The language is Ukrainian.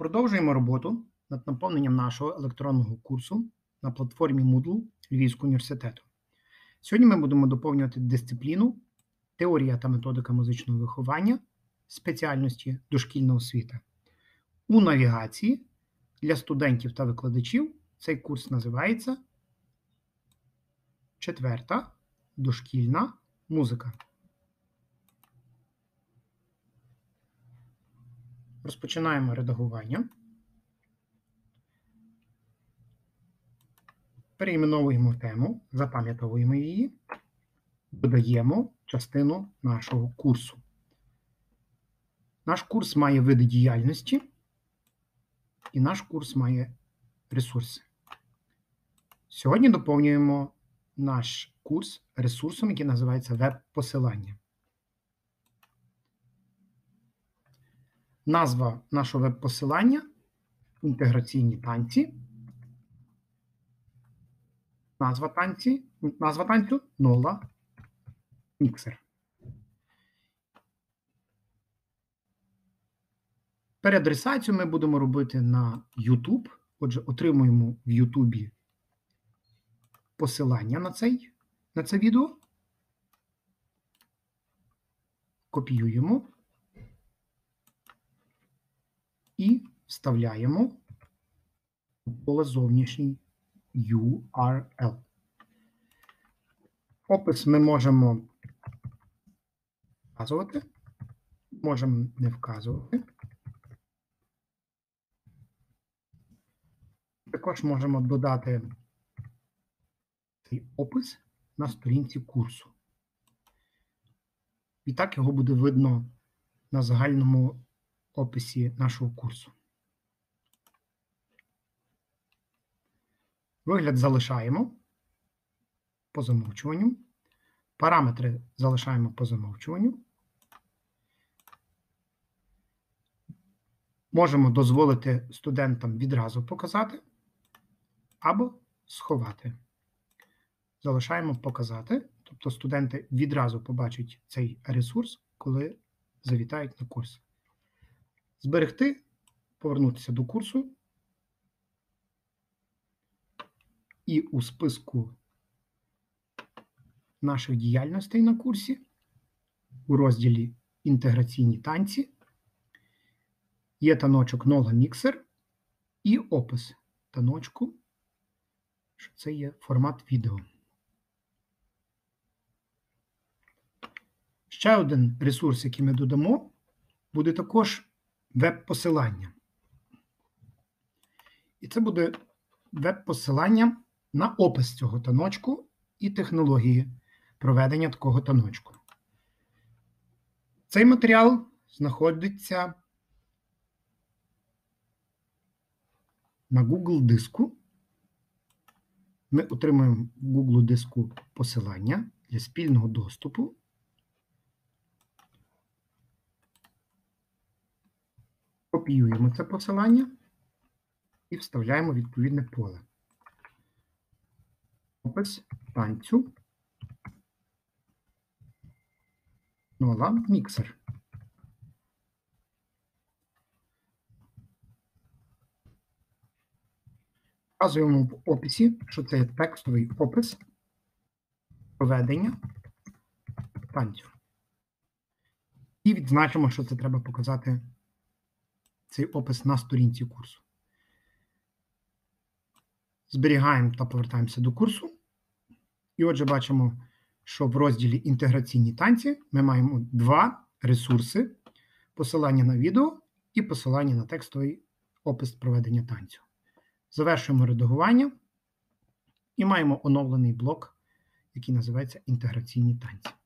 Продовжуємо роботу над наповненням нашого електронного курсу на платформі Moodle Львівського університету. Сьогодні ми будемо доповнювати дисципліну «Теорія та методика музичного виховання» спеціальності «Дошкільна освіта». У навігації для студентів та викладачів цей курс називається «Четверта дошкільна музика». Розпочинаємо редагування. Перейменовуємо тему, запам'ятовуємо її, додаємо частину нашого курсу. Наш курс має види діяльності і наш курс має ресурси. Сьогодні доповнюємо наш курс ресурсом, який називається веб-посилання. Назва нашого веб-посилання – інтеграційні танці. Назва танцю – Нола Міксер. Переадресацію ми будемо робити на YouTube. Отже, отримуємо в YouTube посилання на це відео. Копіюємо. І вставляємо в поле зовнішній URL. Опис ми можемо вказувати, можемо не вказувати. Також можемо додати цей опис на сторінці курсу. І так його буде видно на загальному описі нашого курсу. Вигляд залишаємо по замовчуванню. Параметри залишаємо по замовчуванню. Можемо дозволити студентам відразу показати або сховати. Залишаємо показати, тобто студенти відразу побачать цей ресурс, коли завітають на курс. Зберегти, повернутися до курсу. І у списку наших діяльностей на курсі у розділі «Інтеграційні танці» є таночок Нола Міксер і опис таночку, що це є формат відео. Ще один ресурс, який ми додамо, буде також веб-посилання. І це буде веб-посилання на опис цього таночку і технології проведення такого таночку. Цей матеріал знаходиться на Google диску. Ми отримуємо в Google диску посилання для спільного доступу. Копіюємо це посилання і вставляємо відповідне поле. Опис танцю Нола Міксер. Вказуємо в описі, що це є текстовий опис проведення танцю. І відзначимо, що це треба показати цей опис на сторінці курсу. Зберігаємо та повертаємося до курсу. І отже, бачимо, що в розділі «Інтеграційні танці» ми маємо два ресурси: посилання на відео і посилання на текстовий опис проведення танцю. Завершуємо редагування і маємо оновлений блок, який називається «Інтеграційні танці».